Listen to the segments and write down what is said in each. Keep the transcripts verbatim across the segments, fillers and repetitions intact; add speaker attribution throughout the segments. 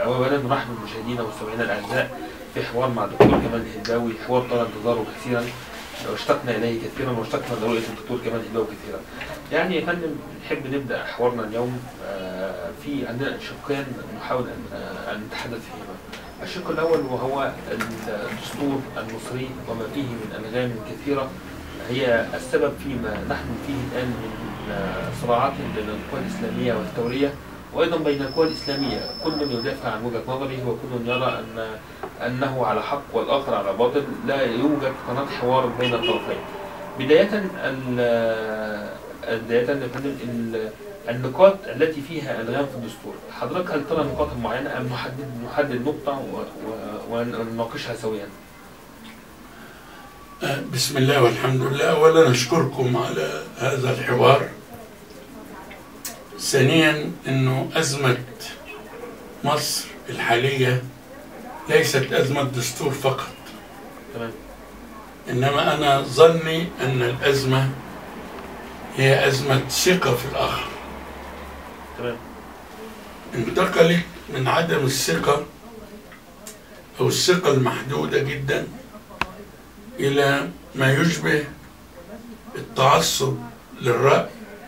Speaker 1: اولا نرحب بمشاهدينا ومستمعينا الاعزاء في حوار مع الدكتور كمال الهنداوي، حوار طال انتظاره كثيرا واشتقنا اليه كثيرا واشتقنا لرؤيه الدكتور كمال الهنداوي كثيرا. يعني يا فندم نحب نبدا حوارنا اليوم في عندنا شقين نحاول ان نتحدث فيهما. الشق الاول وهو الدستور المصري وما فيه من الغام كثيره هي السبب فيما نحن فيه الان من صراعات بين القوى الاسلاميه والثوريه، وايضا بين القوى الاسلاميه، كل يدافع عن وجهه نظره وكل يرى ان انه على حق والاخر على باطل، لا يوجد قناه حوار بين الطرفين. بدايه بدايه يا فندم النقاط التي فيها الغام في الدستور، حضرتك هل ترى نقاط معينه ام نحدد نحدد نقطه ونناقشها سويا؟
Speaker 2: بسم الله والحمد لله. اولا اشكركم على هذا الحوار. ثانيا انه ازمه مصر الحاليه ليست ازمه دستور فقط،
Speaker 1: تمام،
Speaker 2: انما انا ظني ان الازمه هي ازمه ثقه في الاخر.
Speaker 1: تمام.
Speaker 2: انتقلت من عدم الثقه او الثقه المحدوده جدا الى ما يشبه التعصب للرأي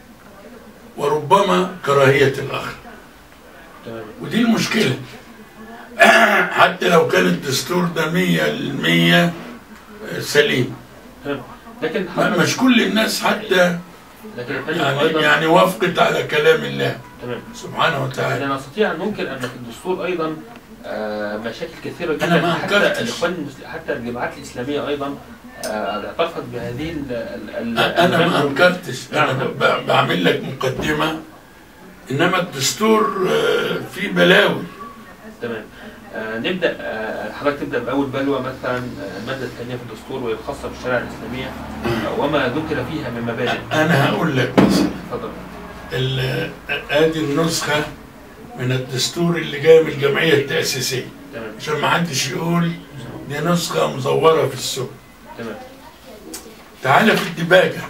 Speaker 2: وربما كراهية الآخر.
Speaker 1: تمام.
Speaker 2: ودي المشكلة. حتى لو كان الدستور ده مية المية سليم،
Speaker 1: تمام، لكن
Speaker 2: مش كل الناس حتى
Speaker 1: لكن
Speaker 2: يعني, يعني وافقت على كلام الله،
Speaker 1: تمام،
Speaker 2: سبحانه وتعالى.
Speaker 1: يعني نستطيع أن ننكر أن في الدستور أيضا مشاكل كثيرة جدا.
Speaker 2: أنا ما
Speaker 1: حتى
Speaker 2: أنكرتش.
Speaker 1: الإخوان حتى الجماعات الإسلامية أيضا اعترفت بهذه ال ال
Speaker 2: أنا ما أنكرتش، أنا بعمل لك مقدمة، إنما الدستور فيه بلاوي.
Speaker 1: تمام. آه نبدأ آه حضرتك تبدأ بأول بلوى، مثلا المادة الثانية في الدستور وهي الخاصة بالشريعة الإسلامية وما ذكر فيها من مبادئ.
Speaker 2: أنا هقول لك مثلا،
Speaker 1: اتفضل.
Speaker 2: ادي النسخة من الدستور اللي جاية من الجمعية التأسيسية،
Speaker 1: تمام،
Speaker 2: عشان ما حدش يقول دي نسخة مزورة في السوق.
Speaker 1: تمام.
Speaker 2: تعالى في الدباجة،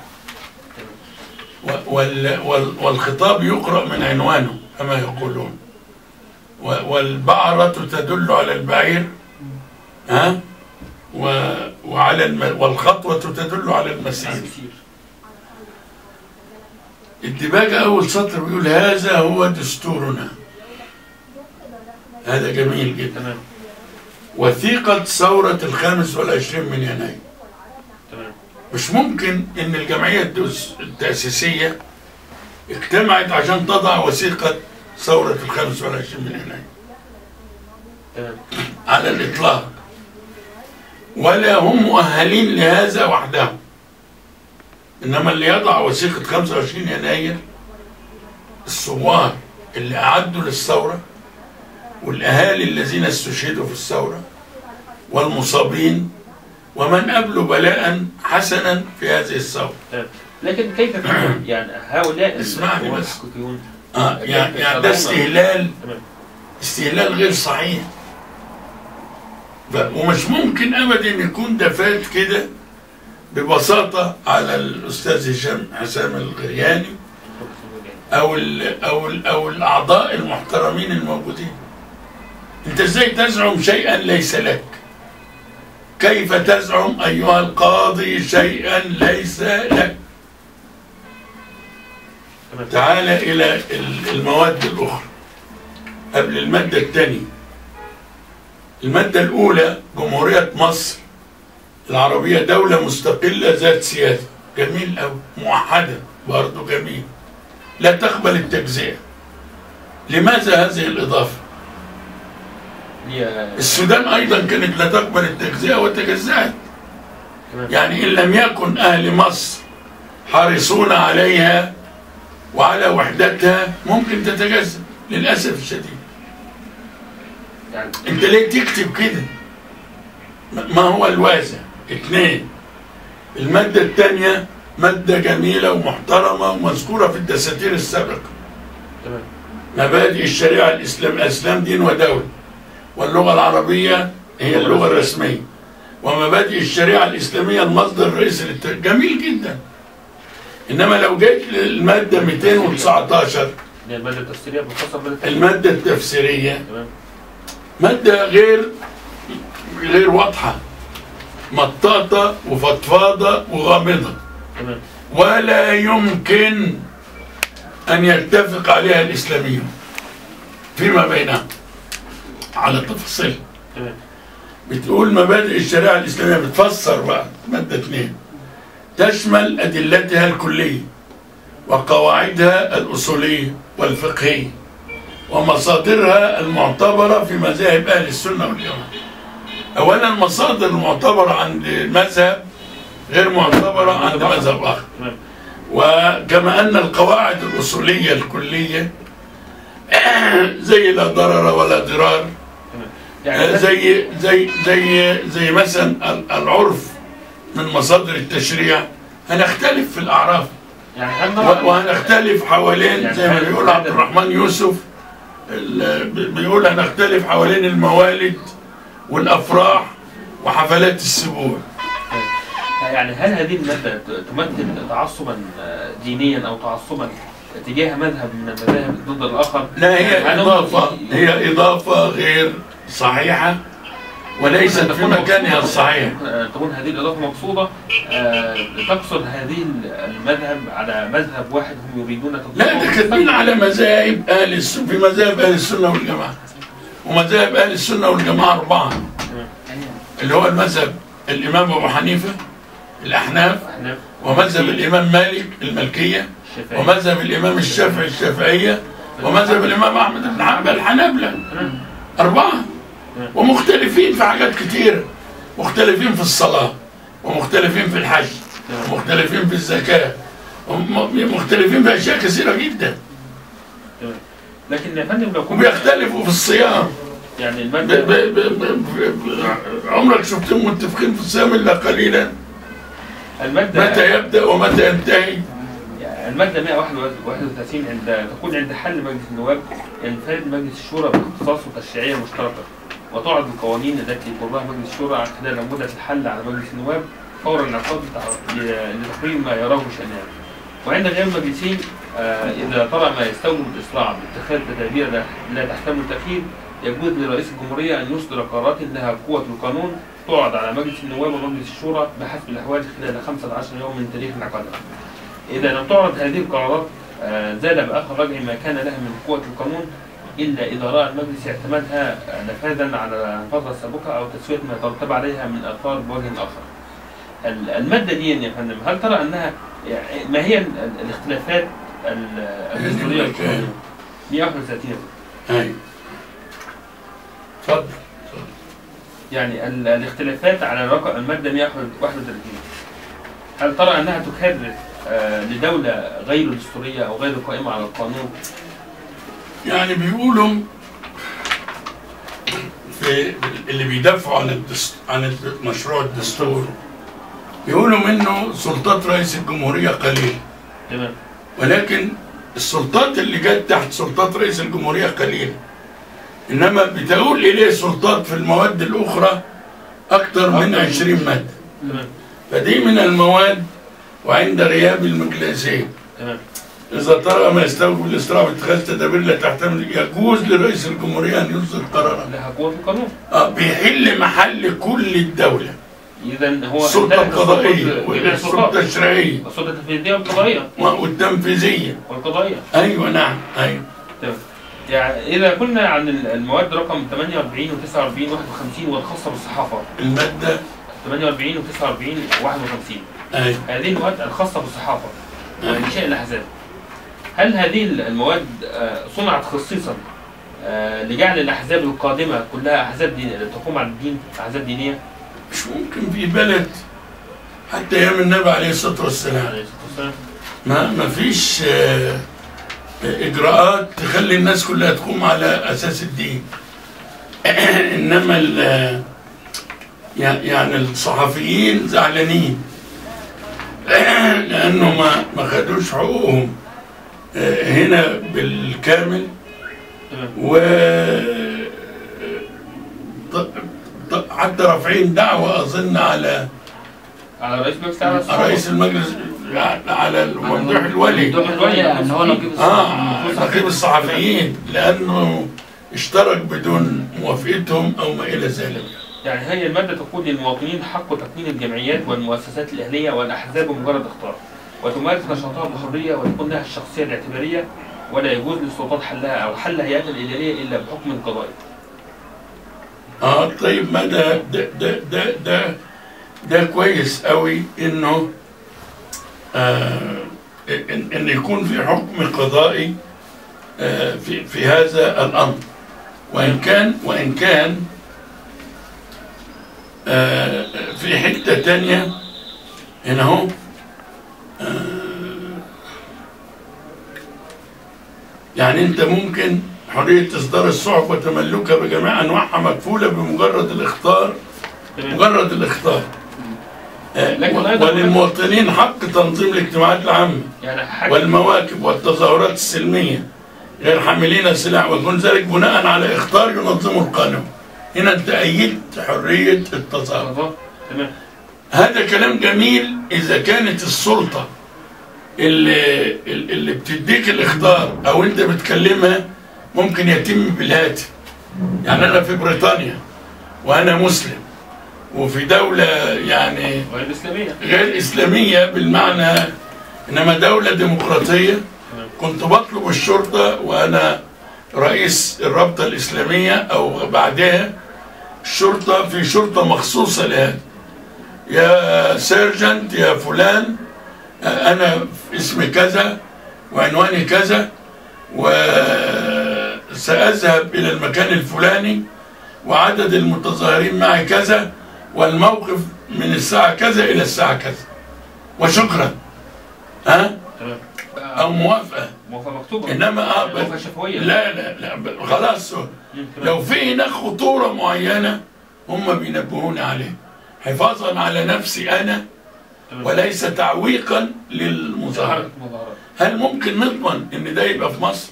Speaker 2: وال وال والخطاب يقرأ من عنوانه كما يقولون، والبعرة تدل على البعير، ها، وعلى الم والخطوة تدل على المسير. الدباجة أول سطر بيقول هذا هو دستورنا. هذا جميل جدا.
Speaker 1: تمام.
Speaker 2: وثيقة ثورة الخامس والعشرين من يناير.
Speaker 1: تمام.
Speaker 2: مش ممكن إن الجمعية التأسيسية اجتمعت عشان تضع وثيقة ثورة الخامس والعشرين من يناير.
Speaker 1: تمام.
Speaker 2: على الإطلاق. ولا هم مؤهلين لهذا وحدهم. إنما اللي يضع وثيقة خمسة وعشرين يناير الثوار اللي أعدوا للثورة، والأهالي الذين استشهدوا في الثورة، والمصابين، ومن قبلوا بلاء حسنا في هذه الثورة.
Speaker 1: لكن كيف يعني هؤلاء
Speaker 2: اسمعني بس.
Speaker 1: الحقوقيون
Speaker 2: آه يعني, يعني ده استهلال، استهلال غير صحيح. ومش ممكن أبدا يكون ده فات كده ببساطة على الأستاذ هشام حسام الغرياني أو ال أو ال أو الأعضاء المحترمين الموجودين. أنت إزاي تزعم شيئا ليس لك؟ كيف تزعم أيها القاضي شيئا ليس لك؟ تعال إلى المواد الأخرى قبل المادة الثانية. المادة الأولى: جمهورية مصر العربية دولة مستقلة ذات سياسة. جميل أوي. موحدة برضه جميل. لا تقبل التجزئة. لماذا هذه الإضافة؟ السودان أيضا كانت لا تقبل التجزئة وتجزأت. يعني إن لم يكن أهل مصر حريصون عليها وعلى وحدتها ممكن تتجزأ للأسف الشديد. يعني أنت ليه تكتب كده؟ ما هو الوازع؟ اثنين: المادة الثانية مادة جميلة ومحترمة ومذكورة في الدساتير السابقة.
Speaker 1: تمام.
Speaker 2: مبادئ الشريعة الإسلام، الإسلام دين ودولة، واللغة العربية هي اللغة الرسمية، ومبادئ الشريعة الإسلامية المصدر الرئيسي للتاريخ. جميل جدا. إنما لو جيت للمادة مئتين وتسعتاشر
Speaker 1: المادة التفسيرية،
Speaker 2: المادة التفسيرية، مادة غير غير واضحة، مطاطة وفضفاضة وغامضة،
Speaker 1: تمام.
Speaker 2: ولا يمكن أن يتفق عليها الإسلاميون فيما بينهم على تفاصيل.
Speaker 1: تمام.
Speaker 2: بتقول مبادئ الشريعة الإسلامية، بتفسر بقى مادة اثنين، تشمل أدلتها الكلية وقواعدها الأصولية والفقهية ومصادرها المعتبرة في مذاهب أهل السنة والجماعة. أولا المصادر المعتبرة عند مذهب غير معتبرة عند مذهب آخر. وكما أن القواعد الأصولية الكلية زي لا ضرر ولا ضرار، زي زي زي زي مثلا العرف من مصادر التشريع، هنختلف في الأعراف
Speaker 1: يعني
Speaker 2: وهنختلف حوالين زي ما بيقول عبد الرحمن يوسف، بيقول هنختلف حوالين الموالد والأفراح وحفلات السبوع.
Speaker 1: يعني هل هذه المادة تمثل تعصبا دينيا أو تعصبا تجاه مذهب من المذاهب ضد الآخر؟
Speaker 2: لا، هي إضافة، هي إضافة غير صحيحة وليست في مكانها الصحيح.
Speaker 1: تكون هذه الإضافة مقصودة تقصد هذه المذهب على مذهب واحد هم يريدون
Speaker 2: لا، ده كاتبين على مذاهب أهل السنة، في مذاهب أهل السنة والجماعة، ومذاهب أهل السنة والجماعة أربعة، اللي هو المذهب الإمام أبو حنيفة الأحناف، ومذهب الإمام مالك المالكية، ومذهب الإمام الشافعي الشافعية، ومذهب الإمام أحمد بن حنبل الحنابلة. أربعة، ومختلفين في حاجات كتيرة، مختلفين في الصلاة، ومختلفين في الحج، ومختلفين في الزكاة، ومختلفين في أشياء كثيرة جدا.
Speaker 1: لكن يا فندم لو كنت
Speaker 2: وبيختلفوا في الصيام،
Speaker 1: يعني المادة
Speaker 2: عمرك شفتهم متفقين في الصيام إلا قليلا؟
Speaker 1: المادة
Speaker 2: متى يبدأ ومتى ينتهي؟
Speaker 1: المادة مئة وواحد وثلاثين عند تكون عند حل مجلس النواب ينفرد مجلس الشورى باختصاص وتشريعية مشتركة، وتعرض القوانين التي يقرها مجلس الشورى خلال مدة الحل على مجلس النواب فور الانعقاد لتقرير ما يراه شأنها. وعند غير المجلسين إذا طرأ ما يستوجب الإسراع باتخاذ تدابير لا تحتمل التأخير، يجوز لرئيس الجمهورية أن يصدر قرارات لها قوة القانون تعرض على مجلس النواب ومجلس الشورى بحسب الأحوال خلال خمسة عشر يوم من تاريخ انعقادها. إذا لم تعرض هذه القرارات زال بآخر رجع ما كان لها من قوة القانون، إلا إذا رأى المجلس اعتمادها نفاذا على الفترة السابقة أو تسوية ما يترتب عليها من آثار بوجه آخر. المادة دي يا فندم هل ترى أنها يعني ما هي الاختلافات الدستورية القانونية؟ مئة وواحد وثلاثين.
Speaker 2: أيوه. اتفضل.
Speaker 1: يعني الاختلافات على رقم المادة مئة وواحد وثلاثين، هل ترى أنها تكرر لدولة غير دستورية أو غير قائمة على القانون؟
Speaker 2: يعني بيقولوا في اللي بيدافعوا عن الدستور، عن مشروع الدستور، بيقولوا منه سلطات رئيس الجمهورية قليلة.
Speaker 1: تمام.
Speaker 2: ولكن السلطات اللي جت تحت سلطات رئيس الجمهورية قليلة، إنما بتقول إليه سلطات في المواد الأخرى أكثر من عشرين مادة.
Speaker 1: تمام.
Speaker 2: فدي من المواد. وعند غياب المجلسين
Speaker 1: تمام.
Speaker 2: إذا ترى ما يستوجب الإسراع باتخاذ تدابير لا تحتمل، يجوز لرئيس الجمهورية أن يصدر قرارا
Speaker 1: لها قوة القانون.
Speaker 2: اه بيحل محل كل الدولة.
Speaker 1: إذا هو
Speaker 2: السلطة القضائية والسلطة التشريعية
Speaker 1: والسلطة التنفيذية والقضائية
Speaker 2: والتنفيذية
Speaker 1: والقضائية.
Speaker 2: أيوه نعم أيوه.
Speaker 1: تمام. يعني إذا قلنا عن المواد رقم ثمانية وأربعين وتسعة وأربعين وواحد وخمسين والخاصة بالصحافة.
Speaker 2: المادة
Speaker 1: ثمانية وأربعين وتسعة وأربعين وواحد وخمسين.
Speaker 2: أيوه.
Speaker 1: هذه المواد الخاصة بالصحافة وإنشاء الأحزاب. هل هذه المواد صنعت خصيصا لجعل الأحزاب القادمة كلها أحزاب دين تقوم على الدين، أحزاب دينية؟
Speaker 2: مش ممكن في بلد حتى أيام النبي عليه الصلاة والسلام ما ما فيش إجراءات تخلي الناس كلها تقوم على أساس الدين. إنما يعني الصحفيين زعلانين لأنه ما ما خدوش حقوقهم هنا بالكامل، و حتى رافعين دعوة أظن على
Speaker 1: على رئيس المجلس على
Speaker 2: رئيس المجلس على الممدوح الولي
Speaker 1: ان هو نقيب
Speaker 2: اه نقيب الصحفيين، لأنه اشترك بدون موافقتهم أو ما إلى ذلك.
Speaker 1: يعني هي المادة تقول للمواطنين حق تكوين الجمعيات والمؤسسات الأهلية والأحزاب بمجرد اختار، وتمارس نشاطها بحرية ويكون لها الشخصية الاعتبارية، ولا يجوز للسلطات حلها أو حل هيئاتها الإدارية إلا بحكم قضائي.
Speaker 2: اه طيب ما ده ده ده ده ده, ده كويس قوي إنه آه إن, إن يكون في حكم قضائي آه في في هذا الأمر، وإن كان وإن كان آه في حتة تانية هنا اهو آه يعني انت ممكن حرية إصدار الصحف وتملكها بجميع أنواعها مكفولة بمجرد الاختار مجرد الاختار آه وللمواطنين حق تنظيم الاجتماعات العامة يعني والمواكب والتظاهرات السلمية غير حاملين سلاح، ويكون ذلك بناء على اختار ينظمه القانون. هنا انت أيدت حرية التظاهر.
Speaker 1: تمام.
Speaker 2: هذا كلام جميل إذا كانت السلطة اللي اللي بتديك الاختار أو أنت بتكلمها ممكن يتم بالهاتف. يعني أنا في بريطانيا وأنا مسلم وفي دولة يعني
Speaker 1: غير إسلامية
Speaker 2: غير إسلامية بالمعنى، إنما دولة ديمقراطية، كنت بطلب الشرطة وأنا رئيس الرابطة الإسلامية أو بعدها الشرطة، في شرطة مخصوصة لهذا، يا سيرجنت يا فلان أنا اسمي كذا وعنواني كذا وسأذهب إلى المكان الفلاني وعدد المتظاهرين معي كذا والموقف من الساعة كذا إلى الساعة كذا وشكرا. ها؟ أو موافقة
Speaker 1: موافقة مكتوبة،
Speaker 2: إنما آه
Speaker 1: موافقة شفوية.
Speaker 2: لا لا لا خلاص، لو في هناك خطورة معينة هم بينبهوني عليه حفاظا على نفسي أنا وليس تعويقا للمظاهرة. هل ممكن نضمن إن ده يبقى في مصر؟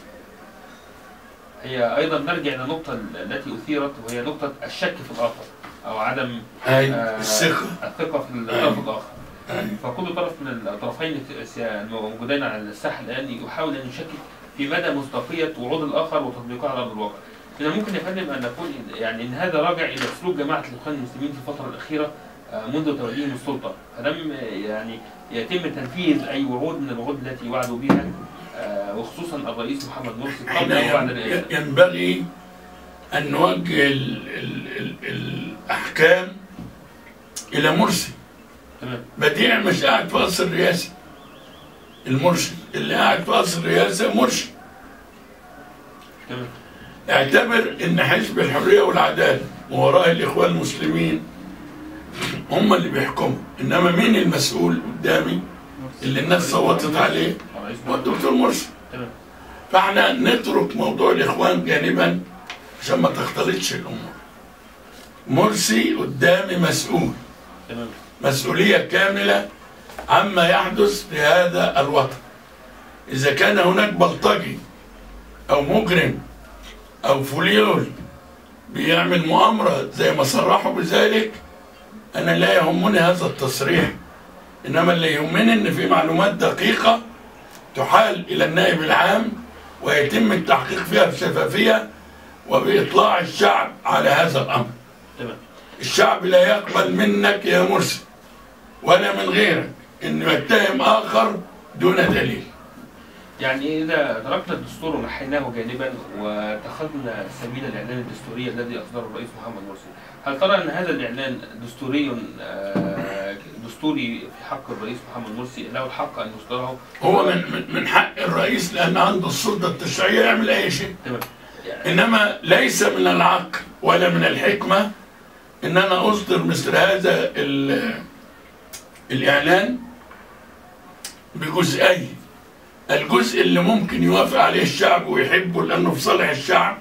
Speaker 1: هي أيضا نرجع إلى النقطة التي أثيرت وهي نقطة الشك في الآخر أو عدم
Speaker 2: آه الثقة
Speaker 1: الثقة في الطرف الآخر. فكل طرف من الطرفين الموجودين على الساحه الان يحاول ان يشكك في مدى مصداقيه وعود الاخر وتطبيقها على ارض الواقع. من الممكن يا فندم ان نقول يعني ان هذا راجع الى سلوك جماعه الاخوان المسلمين في الفتره الاخيره منذ توليهم السلطه، فلم يعني يتم تنفيذ اي وعود من الوعود التي وعدوا بها، وخصوصا الرئيس محمد مرسي قبل وبعد الرئاسه.
Speaker 2: ينبغي ان نوجه ال ال ال الاحكام الى مرسي.
Speaker 1: تمام.
Speaker 2: بديع مش قاعد في قصر الرئاسة، المرشد اللي قاعد في قصر الرئاسة مرشد.
Speaker 1: تمام.
Speaker 2: اعتبر ان حزب الحرية والعدالة ووراء الاخوان المسلمين هم اللي بيحكموا، انما مين المسؤول قدامي اللي الناس صوتت عليه؟ هو الدكتور مرسي.
Speaker 1: تمام.
Speaker 2: فاحنا نترك موضوع الاخوان جانبا عشان ما تختلطش الامور. مرسي قدامي مسؤول.
Speaker 1: تمام.
Speaker 2: مسؤولية كاملة عما يحدث في هذا الوطن. إذا كان هناك بلطجي أو مجرم أو فوليول بيعمل مؤامرة زي ما صرحوا بذلك، أنا لا يهمني هذا التصريح، إنما اللي يهمني إن في معلومات دقيقة تحال إلى النائب العام ويتم التحقيق فيها بشفافية وبإطلاع الشعب على هذا الأمر.
Speaker 1: تمام.
Speaker 2: الشعب لا يقبل منك يا مرسي ولا من غيرك انه يتهم اخر دون دليل.
Speaker 1: يعني اذا تركنا الدستور ونحيناه جانبا واتخذنا سبيل الاعلان الدستوري الذي اصدره الرئيس محمد مرسي، هل ترى ان هذا الاعلان دستوري دستوري في حق الرئيس محمد مرسي له الحق ان يصدره؟
Speaker 2: هو من من حق الرئيس لان عنده السلطه التشريعيه يعمل اي شيء.
Speaker 1: تمام. يعني
Speaker 2: انما ليس من العقل ولا من الحكمه ان انا اصدر مثل هذا الاعلان بجزئين، الجزء اللي ممكن يوافق عليه الشعب ويحبه لانه في صالح الشعب،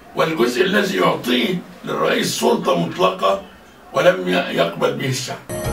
Speaker 2: والجزء الذي يعطيه للرئيس سلطه مطلقه ولم يقبل به الشعب.